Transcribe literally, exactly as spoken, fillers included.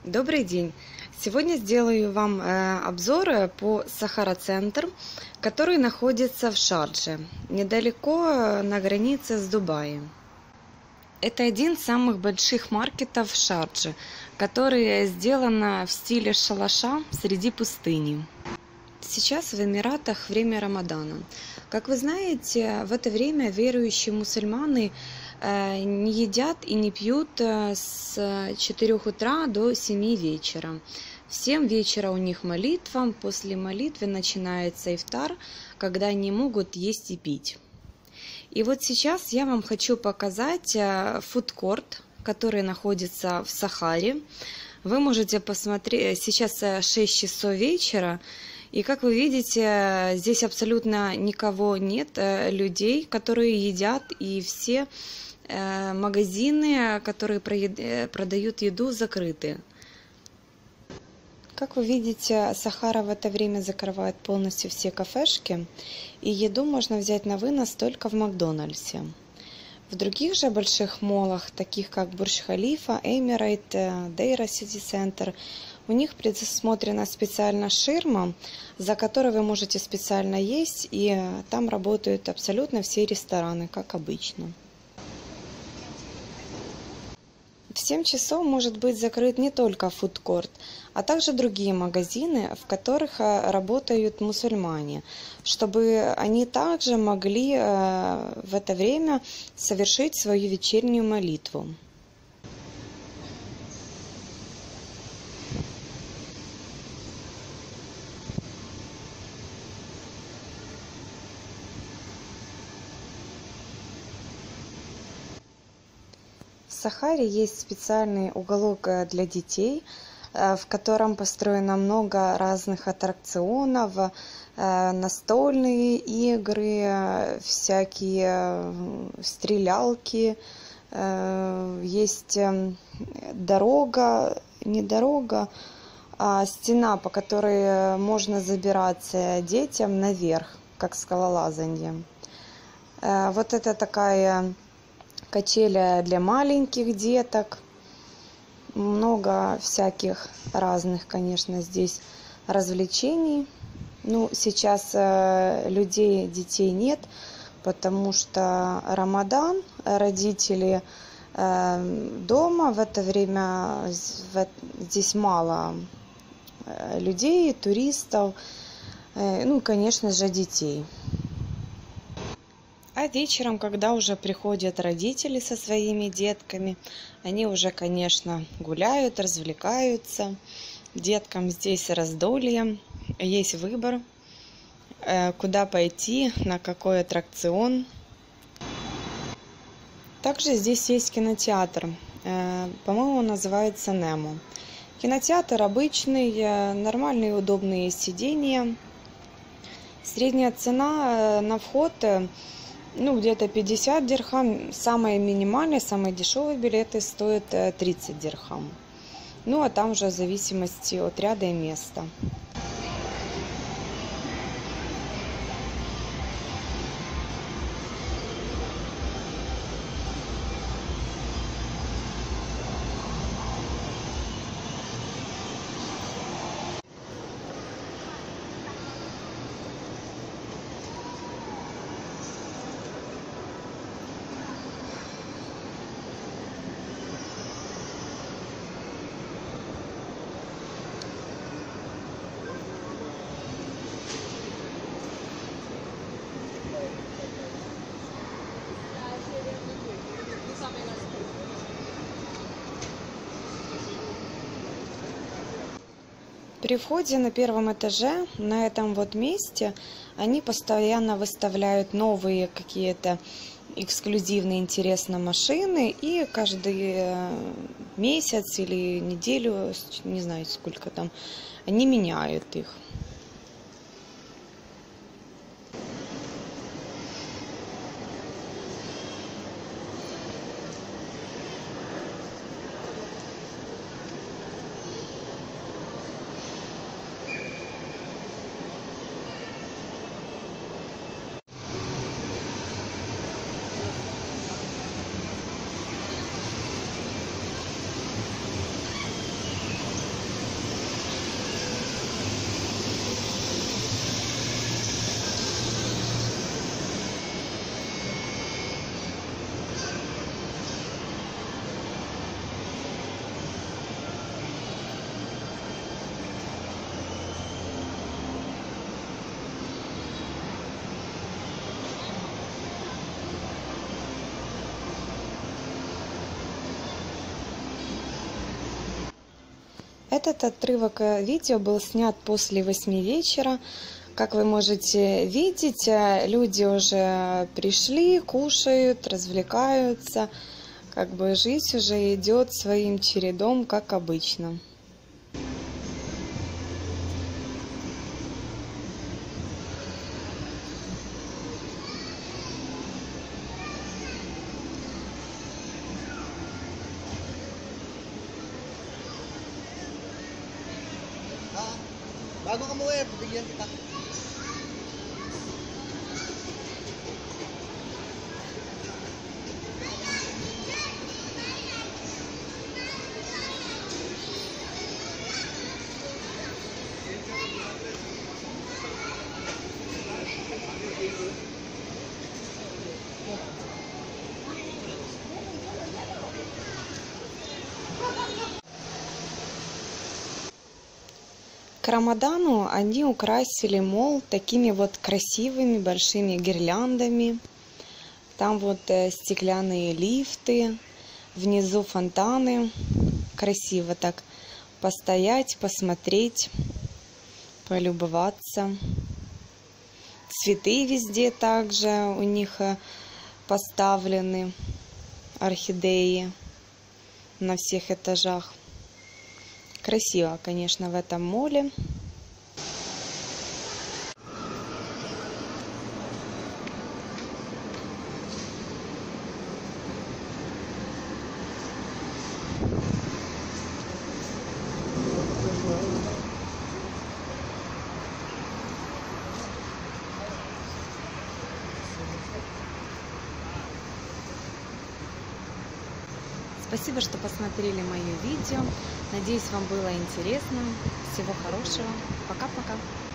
Добрый день! Сегодня сделаю вам э, обзор э, по Сахара-центр, который находится в Шардже, недалеко э, на границе с Дубаем. Это один из самых больших маркетов в Шардже, который сделан в стиле шалаша среди пустыни. Сейчас в Эмиратах время Рамадана. Как вы знаете, в это время верующие мусульмане не едят и не пьют с четырёх утра до семи вечера. В семь вечера у них молитва, после молитвы начинается ифтар, когда они могут есть и пить. И вот сейчас я вам хочу показать фудкорт, который находится в Сахаре. Вы можете посмотреть, сейчас шесть часов вечера, и как вы видите, здесь абсолютно никого нет, людей, которые едят, и все магазины, которые продают еду, закрыты. Как вы видите, Сахара в это время закрывает полностью все кафешки, и еду можно взять на вынос только в Макдональдсе. В других же больших молах, таких как Бурдж-Халифа, Эмирейт, Дейра Сити Центр, у них предусмотрена специальная ширма, за которой вы можете специально есть, и там работают абсолютно все рестораны, как обычно. В семь часов может быть закрыт не только фудкорт, а также другие магазины, в которых работают мусульмане, чтобы они также могли в это время совершить свою вечернюю молитву. В Сахаре есть специальный уголок для детей, в котором построено много разных аттракционов, настольные игры, всякие стрелялки. Есть дорога, не дорога, а стена, по которой можно забираться детям наверх, как скалолазанье. Вот это такая качеля для маленьких деток. Много всяких разных, конечно, здесь развлечений. Ну, сейчас э, людей, детей нет, потому что Рамадан, родители э, дома, в это время в, здесь мало э, людей, туристов, э, ну, конечно же, детей. А вечером, когда уже приходят родители со своими детками, они уже, конечно, гуляют, развлекаются. Деткам здесь раздолье, есть выбор, куда пойти, на какой аттракцион. Также здесь есть кинотеатр, по-моему, называется Немо. Кинотеатр обычный, нормальные удобные сиденья. Средняя цена на вход ну, где-то пятьдесят дирхам, самые минимальные, самые дешевые билеты стоят тридцать дирхам. Ну, а там уже в зависимости от ряда и места. При входе на первом этаже, на этом вот месте, они постоянно выставляют новые какие-то эксклюзивные интересные машины, и каждый месяц или неделю, не знаю сколько там, они меняют их. Этот отрывок видео был снят после восьми вечера. Как вы можете видеть, люди уже пришли, кушают, развлекаются. Как бы жизнь уже идет своим чередом, как обычно. Bago ka mo eh, bigyan kita. К Рамадану они украсили молл такими вот красивыми большими гирляндами. Там вот стеклянные лифты, внизу фонтаны. Красиво так постоять, посмотреть, полюбоваться. Цветы везде также у них поставлены, орхидеи на всех этажах. Красиво, конечно, в этом моле. Спасибо, что посмотрели мое видео. Надеюсь, вам было интересно. Всего хорошего. Пока-пока.